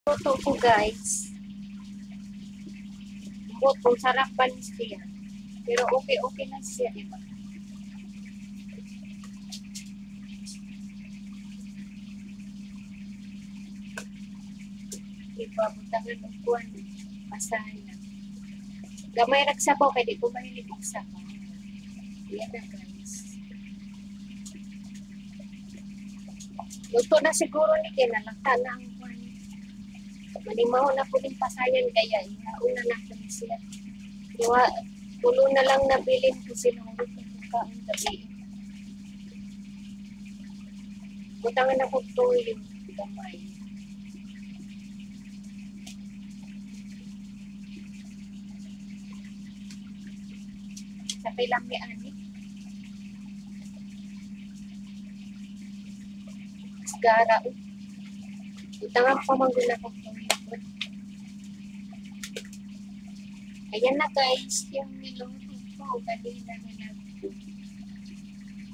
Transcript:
Luto ko guys. Buto, sarap pa siya. Pero okay na siya, diba? Diba, butangan ng kuwan. Masaya. Gamay ragsabaw, kaya di ko mahilig ang sabaw. Yan na guys. Luto na siguro ni kinalakta na ang kuwan. Manimaw na po din pasayan kaya inauna na po siya. Diba, pulo na lang nabilin ko silang luto ng kaong gabi. Butangan ako tuyo. Gamay. Sa kailang may ani. Gara. Butangan ko manggula ko tuyo. Ayan na guys, yung niluto ko. Kanina na lang.